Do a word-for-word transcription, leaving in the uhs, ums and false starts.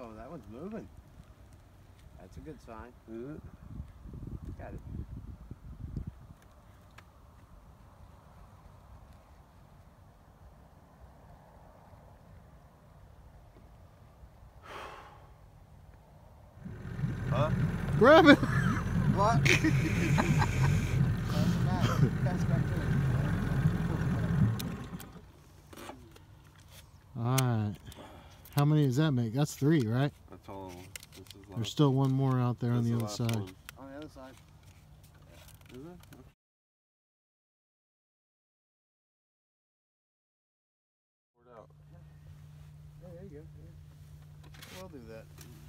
Uh-oh, that one's moving. That's a good sign. Mm-hmm. Got it. Huh? Grab it! What? Pass back. Pass back to it. Alright. How many does that make? That's three, right? That's all of them. This is There's still one more out there on the other side. One. On the other side. Yeah. Is it? Okay. Poured out. Yeah, there you go. Yeah. We'll do that.